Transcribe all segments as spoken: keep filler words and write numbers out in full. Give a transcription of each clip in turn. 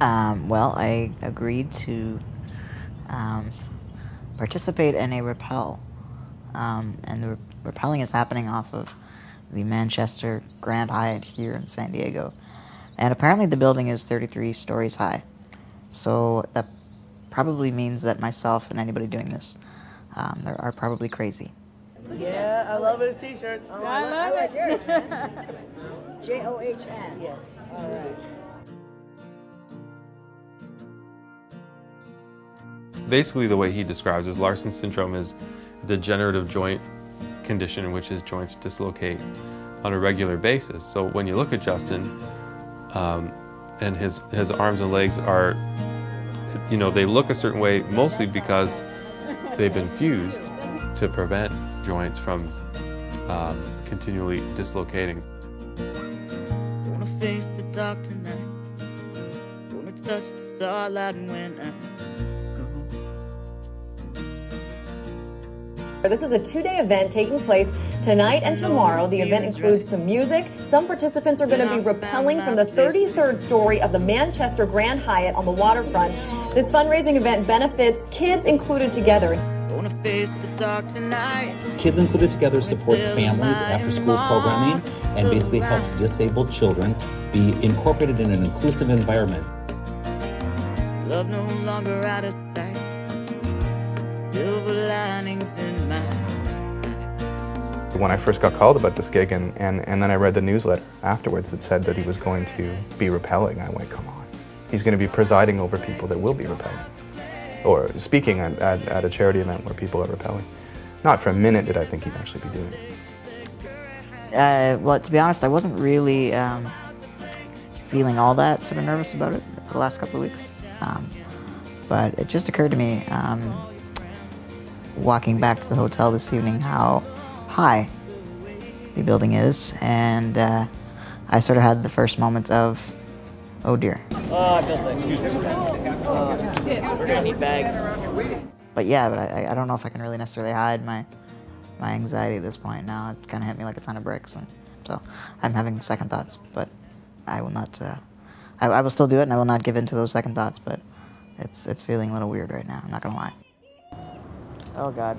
Um, well, I agreed to um, participate in a rappel, um, and the rappelling is happening off of the Manchester Grand Hyatt here in San Diego. And apparently the building is thirty-three stories high. So that probably means that myself and anybody doing this um, are, are probably crazy. Yeah, I love his t-shirts. Oh, I, love, I love like yours, man. J O H N. Yes. All right. Basically, the way he describes is Larsen syndrome is a degenerative joint condition in which his joints dislocate on a regular basis. So when you look at Justin, um, and his, his arms and legs are, you know, they look a certain way mostly because they've been fused to prevent joints from um, continually dislocating. Wanna face the dark tonight. Wanna touch the starlight when I go. This is a two-day event taking place tonight and tomorrow. The event includes some music. Some participants are going to be rappelling from the thirty-third story of the Manchester Grand Hyatt on the waterfront. This fundraising event benefits Kids Included Together. Kids Included Together supports families after-school programming and basically helps disabled children be incorporated in an inclusive environment. Love no longer out of sight. Silver linings in my eyes. When I first got called about this gig, and, and, and then I read the newsletter afterwards that said that he was going to be rappelling, I went, come on. He's going to be presiding over people that will be rappelling. Or speaking at, at, at a charity event where people are rappelling. Not for a minute did I think he'd actually be doing it. Uh, well, to be honest, I wasn't really um, feeling all that sort of nervous about it the last couple of weeks. Um, but it just occurred to me, um, walking back to the hotel this evening, how high the building is, and uh, I sort of had the first moment of, oh dear. Oh, I feel sick. Uh, we're gonna need bags. But yeah, but I, I don't know if I can really necessarily hide my my anxiety at this point now. It kind of hit me like a ton of bricks, and so I'm having second thoughts, but I will not, uh, I, I will still do it, and I will not give in to those second thoughts, but it's, it's feeling a little weird right now, I'm not gonna lie. Oh God.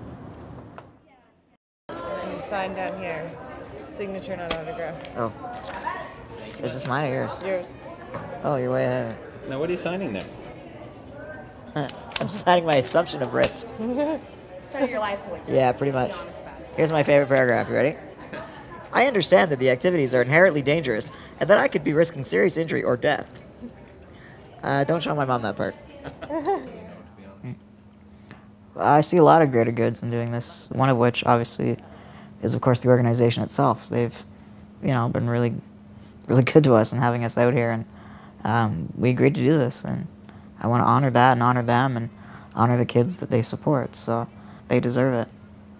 You sign down here. Signature, not autograph. Oh. Is this mine or yours? Yours. Oh, you're way ahead. Now, what are you signing there? Uh, I'm signing my assumption of risk. Start your life with. Yeah, pretty much. Here's my favorite paragraph. You ready? I understand that the activities are inherently dangerous and that I could be risking serious injury or death. Uh, don't show my mom that part. I see a lot of greater goods in doing this, one of which, obviously, is, of course, the organization itself. They've, you know, been really, really good to us and having us out here, and um, we agreed to do this, and I want to honor that and honor them and honor the kids that they support, so they deserve it.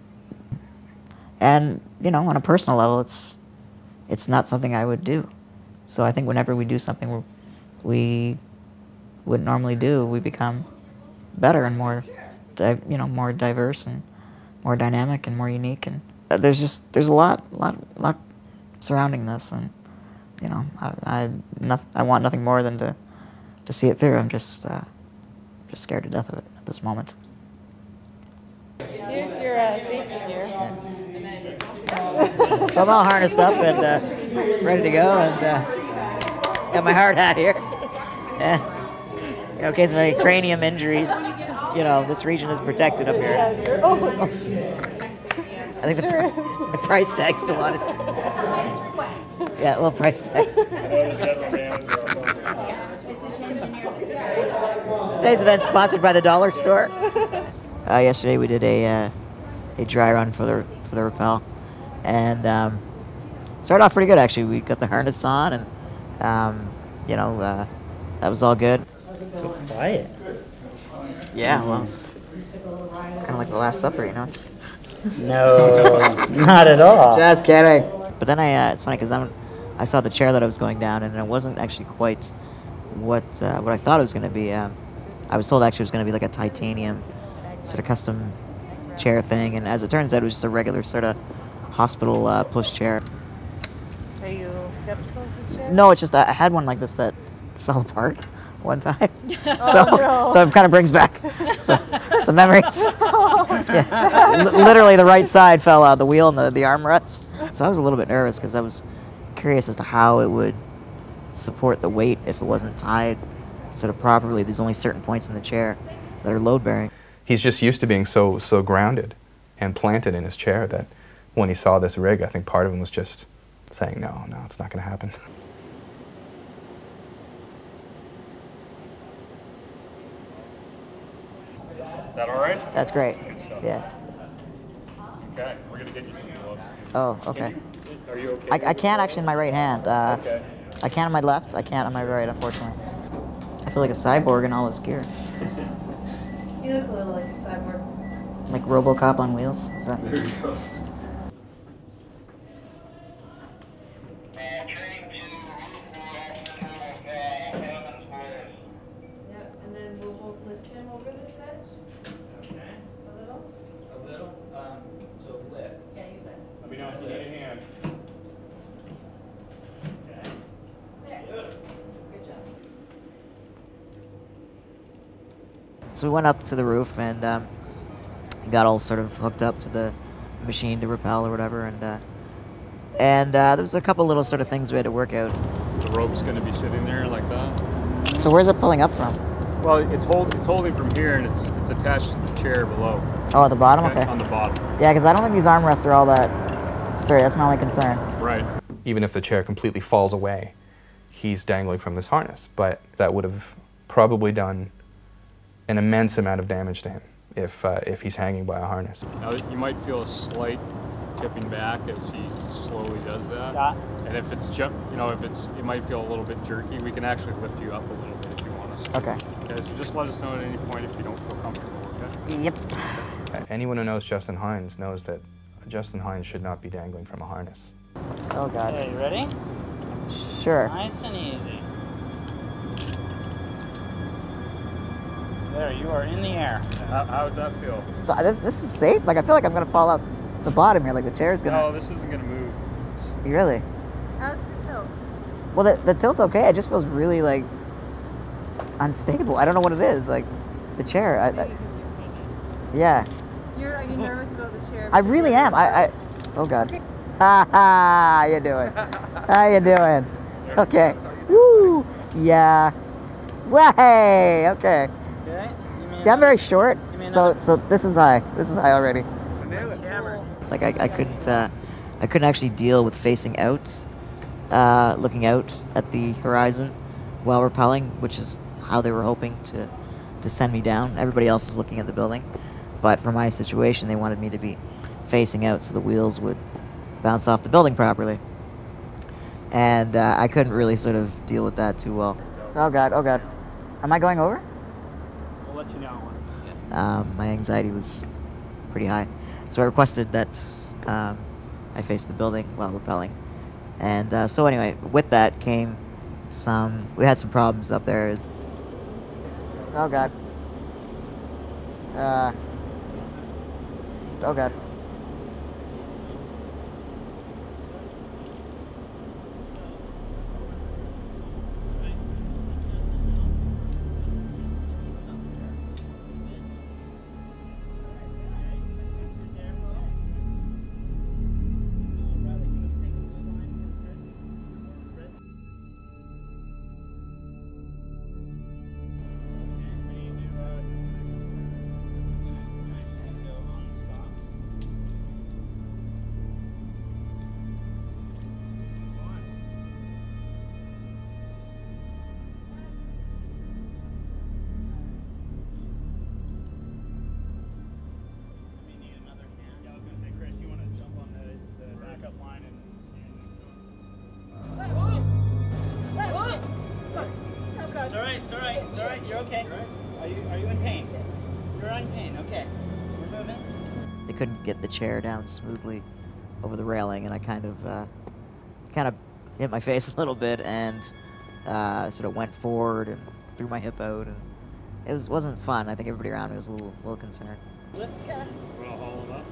And, you know, on a personal level, it's, it's not something I would do. So I think whenever we do something we wouldn't normally do, we become better and more, you know, more diverse and more dynamic and more unique. And there's just, there's a lot, lot, lot surrounding this. And, you know, I, I, not, I want nothing more than to, to see it through. I'm just, uh, just scared to death of it at this moment. Here's your uh, safety gear. Yeah. So I'm all harnessed up and uh, ready to go, and uh, got my hard hat here. And, you know, in case of any cranium injuries, you know, this region is protected up here. Yeah, sure. Oh. I think sure the, the price tag's still on it. Yeah, a little price tag. Today's event sponsored by the Dollar Store. Uh, yesterday we did a uh, a dry run for the for the rappel, and um, started off pretty good actually. We got the harness on, and um, you know uh, that was all good. So quiet. Yeah, well, it's kind of like the Last Supper, you know. Just No, not at all. Just kidding. But then I, uh, it's funny because I'm, I saw the chair that I was going down, and it wasn't actually quite what uh, what I thought it was going to be. Um, I was told actually it was going to be like a titanium sort of custom chair thing, and as it turns out, it was just a regular sort of hospital uh, push chair. Are you skeptical of this chair? No, it's just I had one like this that fell apart one time. so, no. so it kind of brings back some, some memories. Yeah. L- literally, the right side fell out, the wheel and the, the armrest. So I was a little bit nervous because I was curious as to how it would support the weight if it wasn't tied sort of properly. There's only certain points in the chair that are load bearing. He's just used to being so so grounded and planted in his chair that when he saw this rig, I think part of him was just saying, no, no, it's not going to happen. Is that all right? That's great. Good stuff. Yeah. Okay, we're gonna get you some gloves too. Oh, Can okay. you- are you okay? I, with I it? can't actually in my right hand. Uh, Okay. I can on my left. I can't on my right, unfortunately. I feel like a cyborg in all this gear. You look a little like a cyborg. Like RoboCop on wheels. Is that? There you go. Yeah, and then we'll both lift him over this edge. Okay. A little. A little. Um, so lift. Yeah, you lift. Let me know if you need a hand. Okay. There. Good. Good job. So we went up to the roof and um, got all sort of hooked up to the machine to rappel or whatever, and uh, and uh, there was a couple little sort of things we had to work out. The rope's gonna be sitting there like that. So where's it pulling up from? Well, it's hold it's holding from here, and it's it's attached to the chair below. Oh, at the bottom. Okay. On the bottom. Yeah, because I don't think these armrests are all that sturdy. That's my only concern. Right. Even if the chair completely falls away, he's dangling from this harness. But that would have probably done an immense amount of damage to him if uh, if he's hanging by a harness. Now you might feel a slight tipping back as he slowly does that. Yeah. And if it's jump, you know, if it's, it might feel a little bit jerky. We can actually lift you up a little bit if you want us to. Okay. Okay. So just let us know at any point if you don't feel comfortable. Okay. Yep. Anyone who knows Justin Hines knows that Justin Hines should not be dangling from a harness. Oh God. Okay, you ready? Sure. Nice and easy. There, you are in the air. How, how does that feel? So this, this is safe. Like I feel like I'm gonna fall out the bottom here. Like the chair's gonna. No, this isn't gonna move. It's, Really? How's the tilt? Well, the, the tilt's okay. It just feels really like unstable. I don't know what it is. Like the chair. I, Maybe I, because you're hanging. yeah. You're, are you nervous about the chair? I really am. I. I oh God. Ha ha. How you doing? How you doing? Okay. Woo. Yeah. Way. Okay. Okay. Give me See, I'm very short, Give me so another- so this is high. This is high already. Hammer. Like I, I couldn't uh, I couldn't actually deal with facing out, uh, looking out at the horizon while rappelling, which is how they were hoping to to send me down. Everybody else is looking at the building, but for my situation, they wanted me to be facing out so the wheels would bounce off the building properly. And uh, I couldn't really sort of deal with that too well. Oh God! Oh God! Am I going over? We'll let you know. Um, my anxiety was pretty high. So I requested that um, I face the building while rappelling. And uh, so anyway, with that came some, we had some problems up there. Oh God. Uh, oh God. It's all right, it's all right, it's all right, you're okay. Are you, are you in pain? Yes. You're in pain, okay. We're moving. They couldn't get the chair down smoothly over the railing, and I kind of, uh, kind of hit my face a little bit and uh, sort of went forward and threw my hip out, and it was wasn't fun. I think everybody around me was a little, little concerned. Lift. want to haul him up?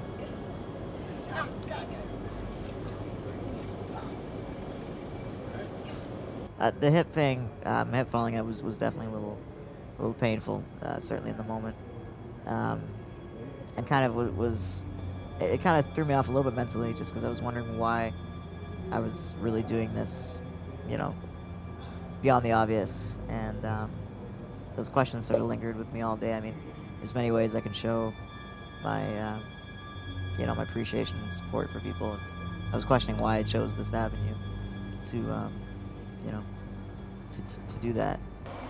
Uh, the hip thing, um, hip falling out was, was definitely a little, a little painful, uh, certainly in the moment, um, and kind of was, was it, it kind of threw me off a little bit mentally, just because I was wondering why I was really doing this, you know, beyond the obvious, and um, those questions sort of lingered with me all day. I mean, there's many ways I can show my, uh, you know, my appreciation and support for people. And I was questioning why I chose this avenue to, um, you know, to, to, to do that.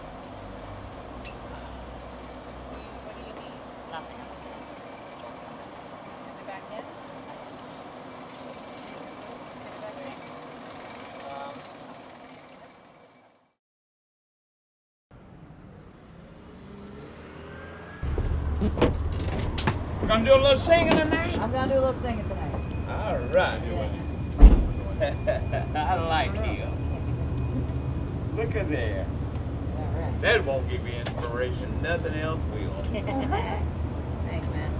Gonna do a little singing tonight? I'm gonna do a little singing tonight. All right. I like him. Look at there. All right. That won't give you inspiration. Nothing else will. Thanks, man.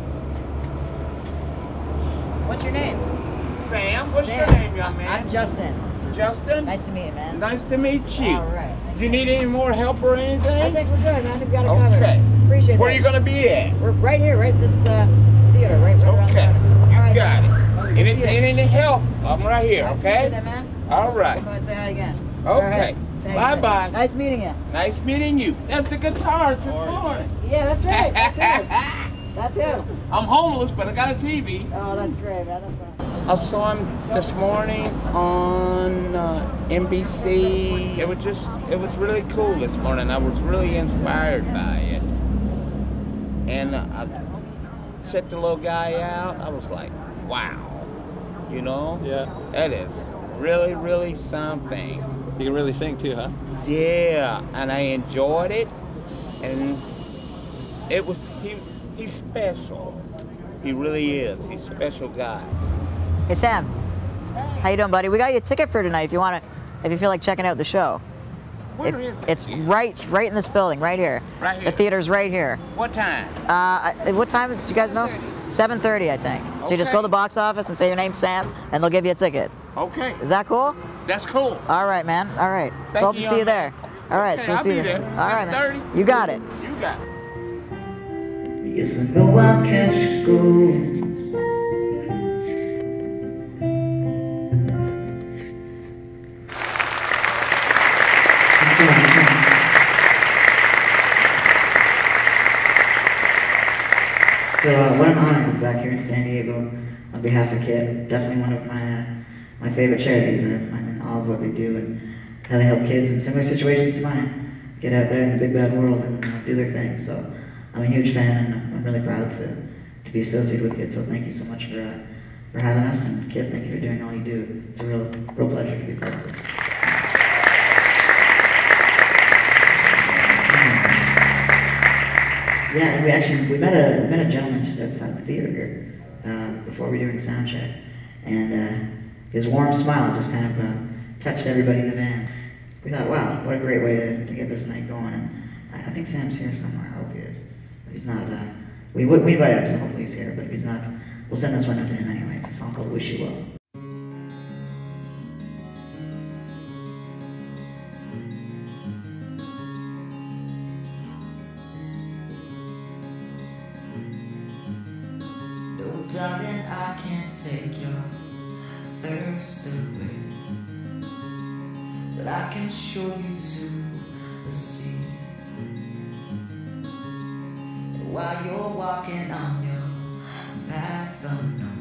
What's your name? Sam. What's Sam. your name, young man? I'm Justin. Justin? Nice to meet you, man. Nice to meet you. All right. Do you need any more help or anything? I think we're good, man. We've got it covered. Okay. Appreciate it. Where are you going to be at? We're right here, right this uh, theater, right, right around Okay. the You All right, got man. it. Well, Any, see ya. any help? I'm right here, I okay? appreciate that, man. All right. Come on and say hi again. Okay. All right. Thank you, man. Bye-bye. Nice meeting you. Nice meeting you. That's the guitarist this morning. Yeah, that's right. That's him. That's him. I'm homeless, but I got a T V. Oh, that's great, man. That's awesome. I saw him this morning on uh, N B C. It was just, it was really cool this morning. I was really inspired by it. And uh, I checked the little guy out. I was like, wow. You know? Yeah. That is really, really something. You can really sing too, huh? Yeah, and I enjoyed it. And it was, he, he's special. He really is. He's a special guy. Hey, Sam. How you doing, buddy? We got you a ticket for tonight if you want to, if you feel like checking out the show. Where If- is it? It's right, right in this building, right here. Right here. The theater's right here. What time? Uh, what time is? Do you guys know? seven thirty, I think. So you just go to the box office and say your name's Sam, and they'll give you a ticket. Okay. Is that cool? That's cool. All right, man. All right. Thank so hope you, to see you young there. man. All right. Okay, so we'll I'll see be you there. there. All right, man. seven thirty. You got it. You got it. Yes, I know I can't just go. So uh, what an honor to be back here in San Diego on behalf of KID. Definitely one of my uh, my favorite charities. Uh, I'm in awe of what they do and how they help kids in similar situations to mine get out there in the big bad world and uh, do their thing. So I'm a huge fan and I'm really proud to, to be associated with KID. So thank you so much for uh, for having us, and KID, thank you for doing all you do. It's a real real pleasure to be part of this. Yeah, and we actually we met a we met a gentleman just outside the theater here uh, before we were doing sound check, and uh, his warm smile just kind of uh, touched everybody in the van. We thought, wow, what a great way to, to get this night going. And I, I think Sam's here somewhere. I hope he is. If he's not, uh, we would we invited him, so hopefully he's here. But if he's not, we'll send this one out to him anyway. It's a song called "Wish You Well." Darling, I can't take your thirst away, but I can show you to the sea. And while you're walking on your path unknown,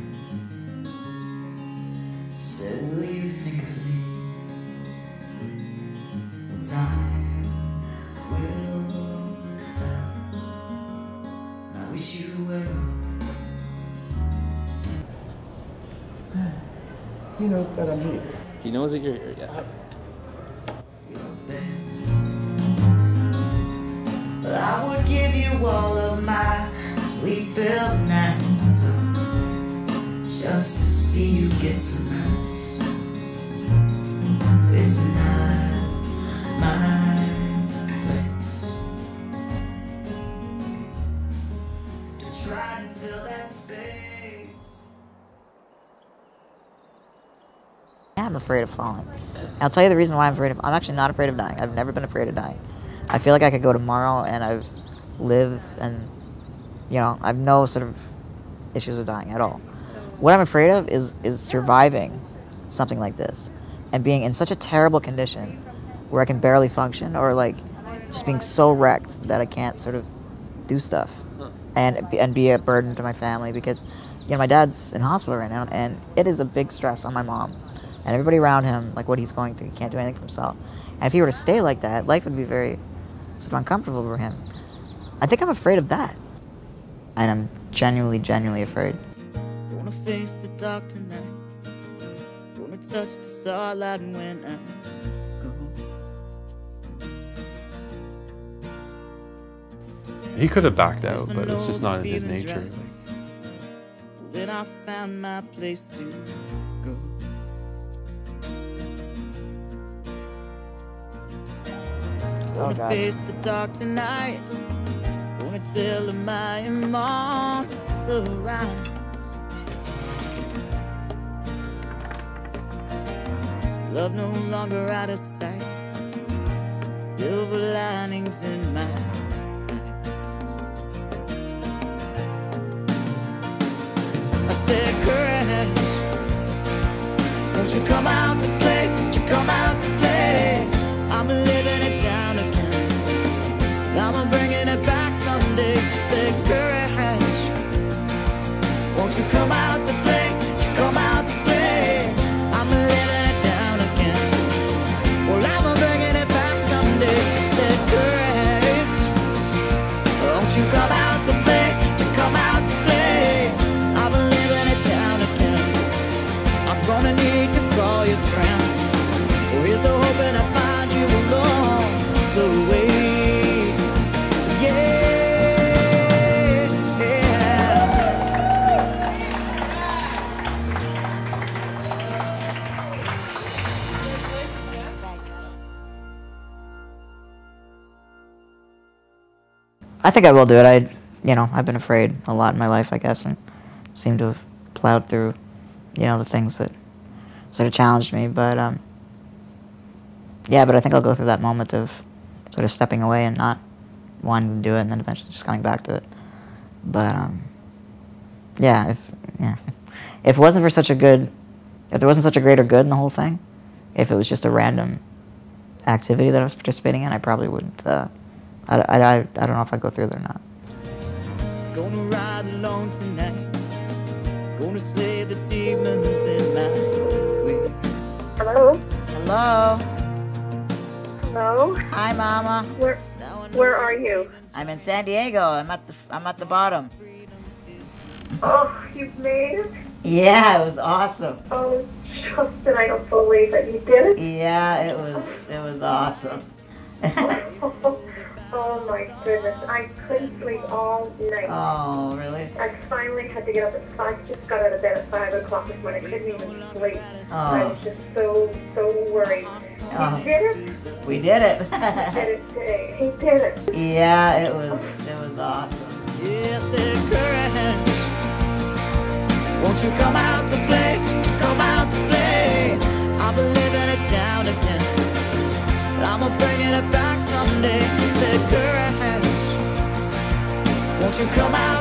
so will you think of me? Well, time will tell. And I wish you well. He knows that I'm here. He knows that you're here, yeah. I would give you all of my sleep-filled nights just to see you get some rest. It's not my place to try and fill that space. Yeah, am afraid of falling. And I'll tell you the reason why I'm afraid of. I'm actually not afraid of dying. I've never been afraid of dying. I feel like I could go tomorrow and I've lived, and you know, I've no sort of issues with dying at all. What I'm afraid of is is surviving something like this and being in such a terrible condition where I can barely function, or like just being so wrecked that I can't sort of do stuff and and be a burden to my family, because you know my dad's in hospital right now and it is a big stress on my mom and everybody around him, like what he's going through. He can't do anything for himself, and if he were to stay like that, life would be very sort of uncomfortable for him. I think I'm afraid of that, and I'm genuinely genuinely afraid. Gonna face the dark tonight, gonna touch the starlight when I He could have backed out, but it's just not in his nature. then I found my place to go. Oh, Gonna God. face the dark tonight, gonna tell him I am on the rise. Love no longer out of sight, silver linings in my said, courage, won't you come out to play, won't you come out to play? I'm living it down again, I'm bringing it back someday. Said, courage, won't you come out to play, won't you come out to play? I'm living it down again, well I'm bringing it back someday. Said, courage, won't you come out to play, won't you come out to play? Gonna need to call your friends, so here's to hoping I find you along the way. Yeah, yeah. I think I will do it. I, you know, I've been afraid a lot in my life, I guess, and seem to have plowed through, you know, the things that sort of challenged me. But, um, yeah, but I think I'll go through that moment of sort of stepping away and not wanting to do it, and then eventually just coming back to it. But, um, yeah, if, yeah. if it wasn't for such a good, if there wasn't such a greater good in the whole thing, if it was just a random activity that I was participating in, I probably wouldn't, uh, I, I, I, I don't know if I'd go through it or not. Gonna ride alone tonight, gonna slay the demons in my way. Hello? Hello? Hello? Hi, Mama. Where, where are you? I'm in San Diego. I'm at the, I'm at the bottom. Oh, you've made it? Yeah, it was awesome. Oh, Justin, I don't believe that you did it. Yeah, it was, it was awesome. Oh my goodness, I couldn't sleep all night. Oh, really? I finally had to get up at five. Just got out of bed at five o'clock this morning. I couldn't even sleep. Oh. I was just so, so worried. Oh. You did it? We did it. You did it today. He did it. Yeah, it was, it was awesome. Yes, courage, won't you come out to play, won't you come out to play? I'll be living it down again, I'm bringing it back someday. Said courage, won't you come out